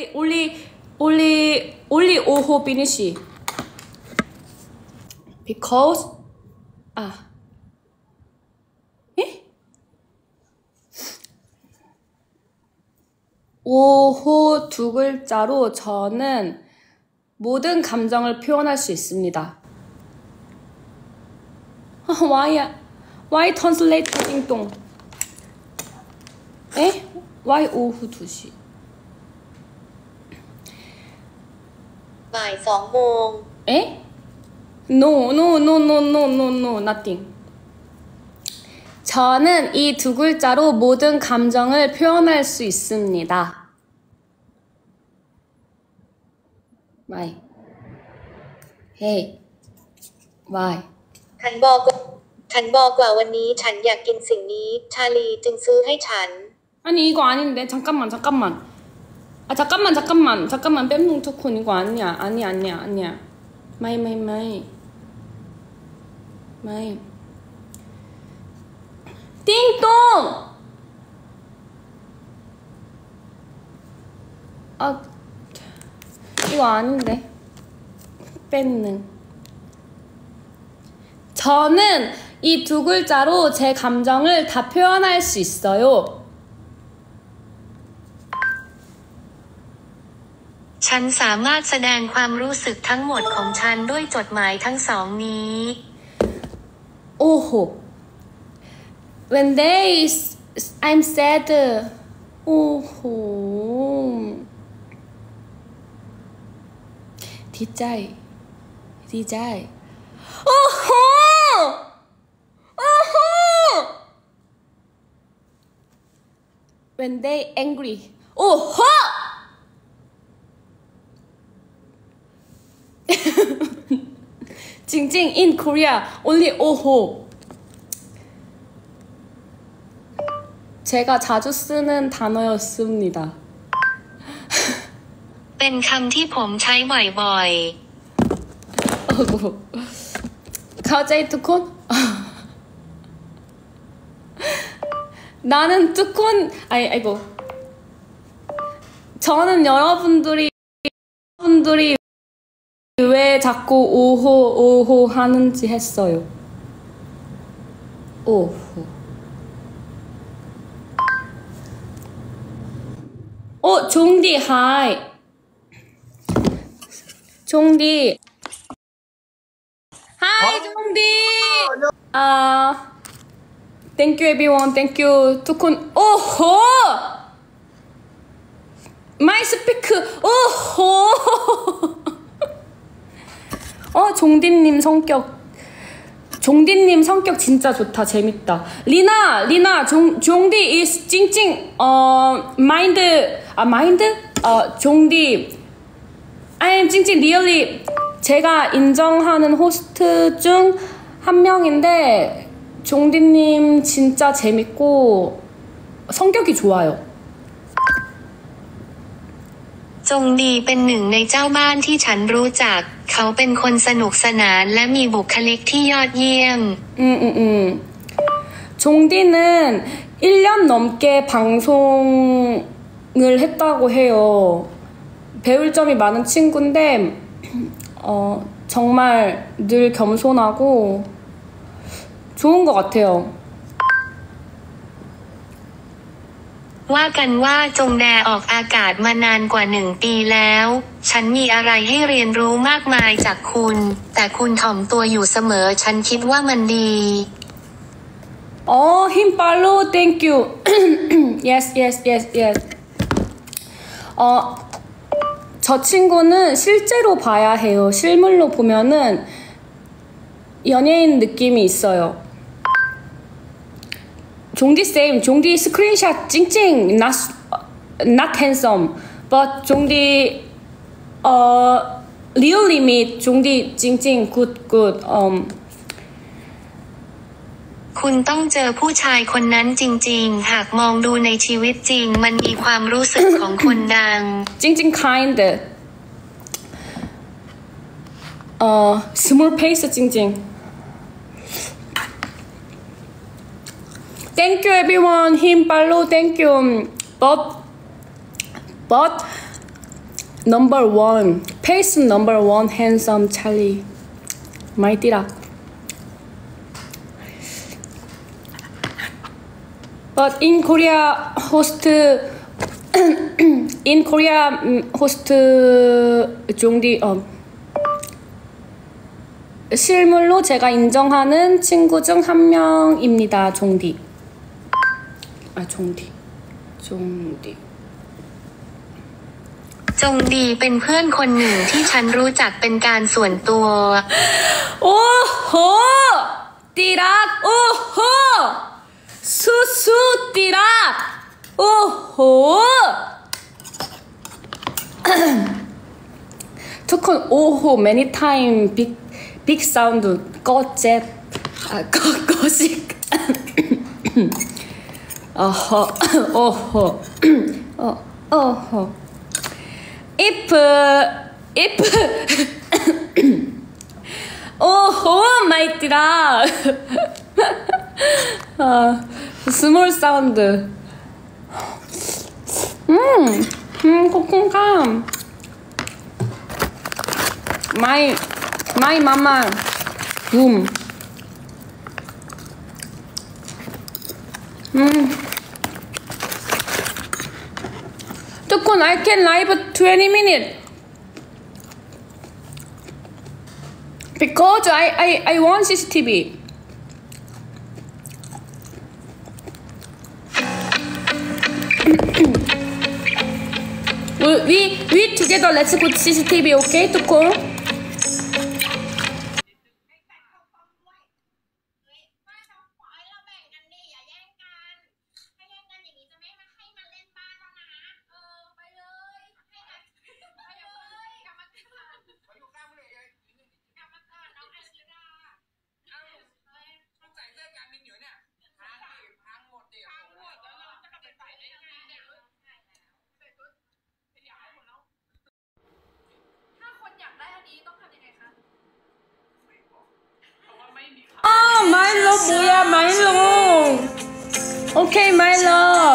only oho finish. Because 오호 두 글자로 저는 모든 감정을 표현할 수 있습니다. Why translate 띵동? Why 오후 2시? 2:00 No, nothing. 저는 이 두 글자로 모든 감정을 표현할 수 있습니다. Why? Hey, why? ฉันบอกว่าวันนี้ฉันอยากกินสิ่งนี้ชาลีจึงซื้อให้ฉัน 아니 이거 아닌데 잠깐만 뺨뭉 토큰 이거 아니야 마이 띵동 이거 아닌데 뺐는 저는 이 두 글자로 제 감정을 다 표현할 수 있어요. ฉันสามารถแสดงความรู้สึกทั้งหมดของฉันด้วยจดหมายทั้งสองนี้ 오호 When I'm sad 오호 디자이 오호 When they angry 오호 징징 in Korea only 오호 제가 자주 쓰는 단어였습니다. เป็นคำที่ผมใช้บ่อยๆ 갑자기 뚜콘? 나는 뚜콘 아이고 저는 여러분들이 왜 자꾸 오호 하는지 했어요. 오호 종디 하이 종디 하이 종디 thank you everyone thank you 뚜콘 오호 my speak 오호 종디님 성격 진짜 좋다. 재밌다. 리나 종디 is 찡찡 마인드 종디 I am 찡찡 really 제가 인정하는 호스트 중 한 명인데 종디님 진짜 재밌고 성격이 좋아요. จงดีเป็นหนึ่งในเจ้าบ้านที่ฉันรู้จักเขาเป็นคนสนุกสนานและมีบุคลิกที่ยอดเยี่ยม 종디는 1년 넘게 방송을 했다고 해요. 배울 점이 많은 친구인데 정말 늘 겸손하고 좋은 것 같아요. ว่ากันว่าจงแดออกอากาศมานานกว่า1 ปีแล้วฉันมีอะไรให้เรียนรู้มากมายจากคุณแต่คุณถ่อมตัวอยู่เสมอฉันคิดว่ามันดี 힘 팔로우 thank you yes 저 친구는 실제로 봐야 해요. 실물로 보면은 연예인 느낌이 있어요. 종디 same. 종디 스크린샷 찡찡 not handsome. But 종디 really meet 종디 찡찡 good. คุณต้องเจอผู้ชายคนนั้นจริงๆหากมองดูในชีวิตจริงมันมีความรู้สึกของคนดัง 찡찡 kind. small face 찡찡. Thank you everyone. 힘 팔로우 thank you. But number one, pace number one, handsome Charlie. My 띠락. But in Korea host in Korea host 종디 실물로 제가 인정하는 친구 중 한 명입니다. 종디. 종디. จงดีเป็นเพื่อนคนหนึ่งที่ฉันรู้จักเป็นการส่วนตัว 오호! 띠락! 오호! 수수 띠락! 오호!ทุกคน 오호 many time big sound 꺼잽 꺼식 오호 if 오호 마이 띠락 스몰 사운드 코콩감 마이 마마 붐 두콘 I can live 20 minutes because I want CCTV. we together let's go CCTV, okay, 두콘? 마일로 뭐야 마일로 오케이 마일로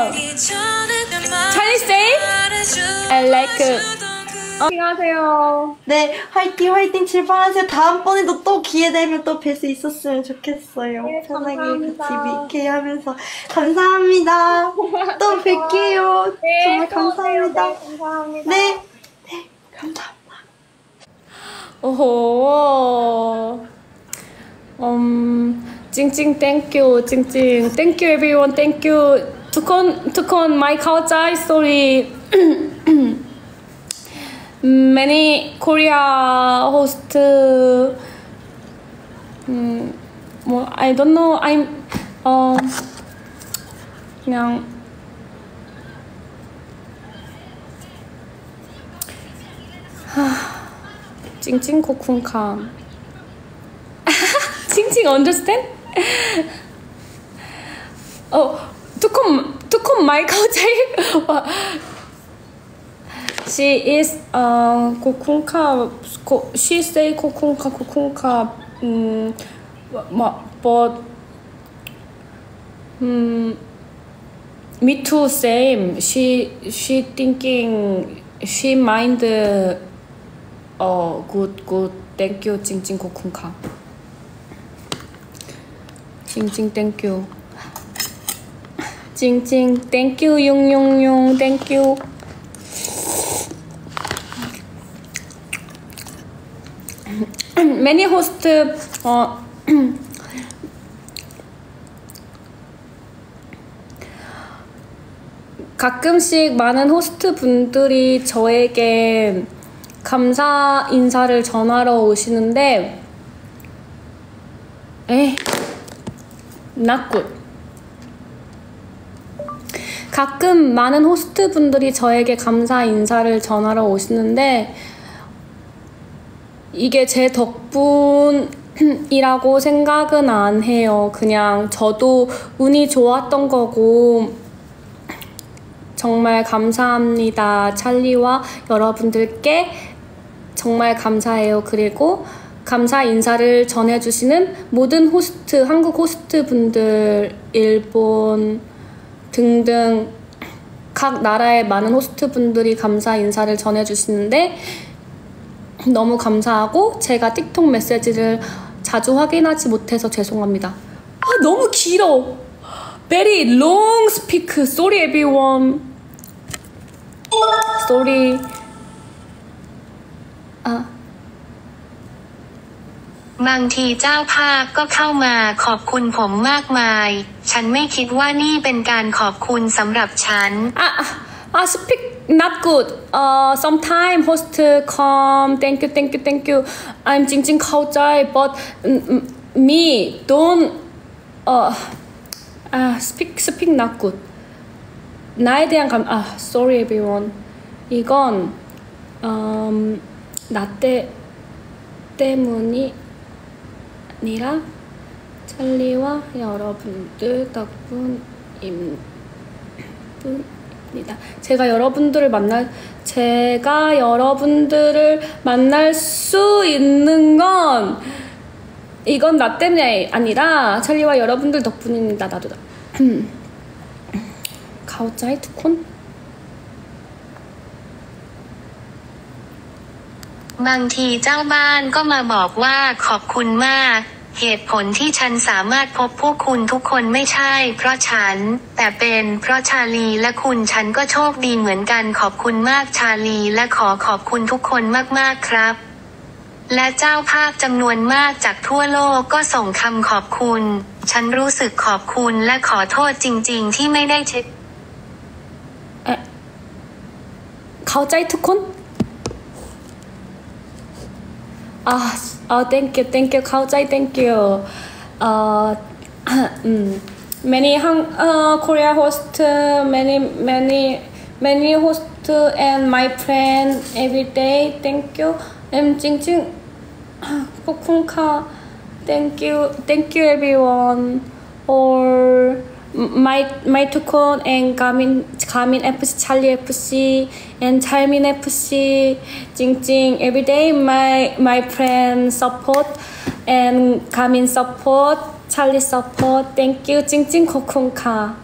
찰리 say I like 안녕하세요. 네, 화이팅 출발하세요. 다음번에도 또 기회 되면 또 뵐 수 있었으면 좋겠어요. 네, 편하게 감사합니다. 같이 BK 하면서 감사합니다. 또 뵐게요. 네, 정말 감사합니다. 네, 감사합니다. 네, 감사합니다. 오호. 찡찡 땡큐 찡찡 땡큐 everyone 땡큐 두콘 my culture story many Korea host 뭐 I don't know I'm 그냥 찡찡 코쿤캄 찡찡 understand? 두콘 my culture she is 코쿤카 she say 코쿤카 but me too same she thinking she mind good thank you 찡찡 코쿤카 찡찡 땡큐 찡찡 땡큐 용용용 땡큐 many host 가끔씩 많은 호스트 분들이 저에게 감사 인사를 전하러 오시는데 not good. 가끔 많은 호스트 분들이 저에게 감사 인사를 전하러 오시는데 이게 제 덕분이라고 생각은 안 해요. 그냥 저도 운이 좋았던 거고 정말 감사합니다. 찰리와 여러분들께 정말 감사해요. 그리고 감사 인사를 전해주시는 모든 호스트, 한국 호스트 분들, 일본 등등 각 나라의 많은 호스트분들이 감사 인사를 전해주시는데 너무 감사하고 제가 틱톡 메시지를 자주 확인하지 못해서 죄송합니다. 아, 너무 길어. Very long speak. Sorry everyone. Sorry. 아. บางทีเจ้าภาพก็เข้ามาขอบคุณผมมากมายฉันไม่คิดว่านี่เป็นการขอบคุณสำหรับฉัน speak not good. Sometime host come. Thank you. I'm 징징เข้าใจ but me don't speak not good. 나에 대한 sorry everyone. 이건 나 때문이 아니라 찰리와 여러분들 덕분입니다. 제가 여러분들을 만날 수 있는 건 이건 나 때문이 아니라 찰리와 여러분들 덕분입니다. 나도다. 가오짜이 투콘? บางทีเจ้าบ้านก็มาบอกว่าขอบคุณมากเหตุผลที่ฉันสามารถพบพวกคุณทุกคนไม่ใช่เพราะฉันแต่เป็นเพราะชาลีและคุณฉันก็โชคดีเหมือนกันขอบคุณมากชาลีและขอบคุณทุกคนมากๆครับและเจ้าภาพจำนวนมากจากทั่วโลกก็ส่งคำขอบคุณฉันรู้สึกขอบคุณและขอโทษจริงๆที่ไม่ได้เช็ค 가오짜이 투콘? thank you, 가오짜이, thank you. many Korea host, many host and my friend every day. Thank you. 찡찡, 코쿤카. Thank you everyone. Or my 투콘 and 가민 FC, 찰리 FC and 찰민 FC. 찡찡 everyday my friend support and 가민 support, 찰리 support. Thank you 찡찡 코쿤카.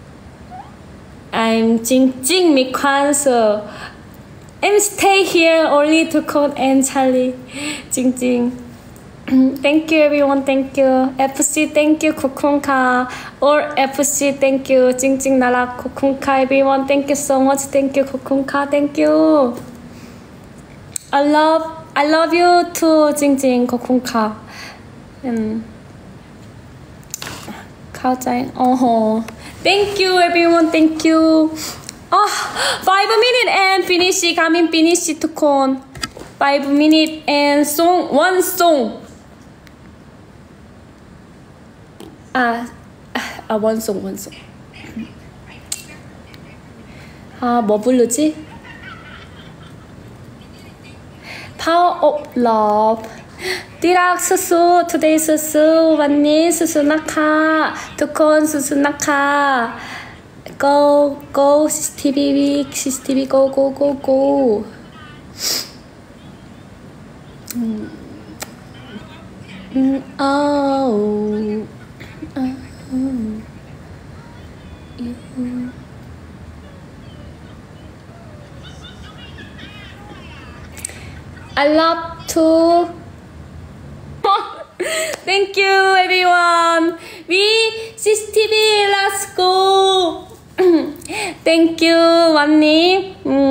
I'm 찡찡 미관수. I'm stay here only 투콘 and 찰리. 찡찡. Thank you everyone, thank you. FC, thank you, 코쿤카. Or FC, thank you. 찡찡 나라 코쿤카 everyone, thank you so much. Thank you, 코쿤카, thank you. I love you too, 찡찡 코쿤카. 가오짜이. Thank you everyone, thank you. 5 minutes and finish. 가민 finish 투콘. 5 minutes and song, one song. one song. 뭐 부르지? Power of Love. 띠락 수수, today 수수, 완니 수수 나카, 두콘 수수 나카. Go, CCTV, go. I love to. Thank you everyone. We CCTV, let's go. Thank you, 완니.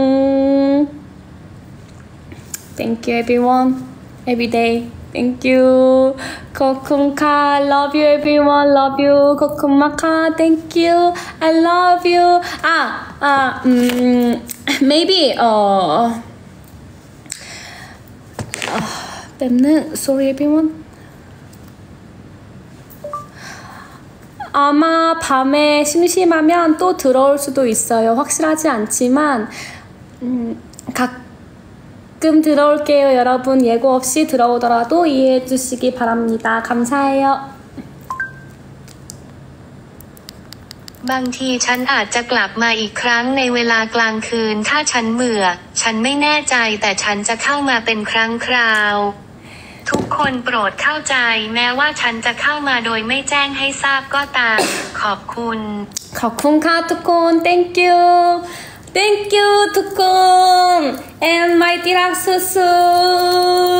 Thank you everyone. Every day. Thank you. 코쿤카, love you everyone. Love you. 코쿤마카, thank you. I love you. Maybe sorry everyone. 아마 밤에 심심하면 또 들어올 수도 있어요. 확실하지 않지만 가끔 들어올게요. 여러분 예고 없이 들어오더라도 이해해 주시기 바랍니다. 감사해요. บางทีฉันอาจจะกลับมาอีกครั้งในเวลากลางคืนถ้าฉันเบื่อฉันไม่แน่ใจแต่ฉันจะเข้ามาเป็นครั้งคราวทุกคนโปรดเข้าใจแม้ว่าฉันจะเข้ามาโดยไม่แจ้งให้ทราบก็ตามขอบคุณขอบคุณค่ะทุกคน thank you thank you ทุกคน and my dear susu